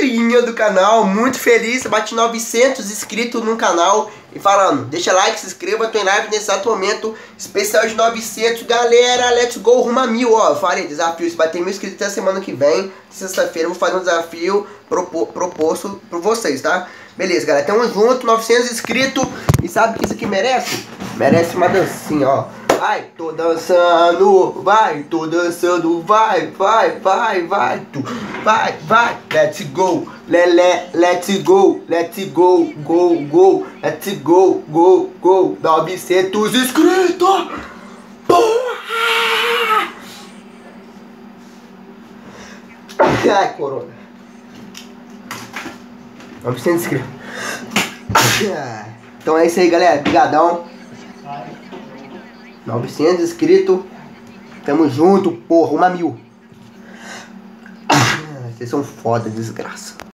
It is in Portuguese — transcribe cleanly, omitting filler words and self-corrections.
estrelinha do canal, muito feliz, bati 900 inscritos no canal. E falando, deixa like, se inscreva, tô em live nesse exato momento, especial de 900, galera, let's go, rumo a 1000, ó. Falei, desafio, se bater 1000 inscritos até semana que vem, sexta-feira, eu vou fazer um desafio proposto por vocês, tá? Beleza, galera, tamo junto, 900 inscritos, e sabe o que isso aqui merece? Merece uma dancinha, ó. Vai, tô dançando, vai, tu, vai, let's go, let's go, go, let's go, 900 inscritos, porra! Ai, corona, 900 inscritos, então é isso aí, galera, brigadão. 900 inscritos. Tamo junto, porra, rumo a 1000. Vocês são foda, desgraça.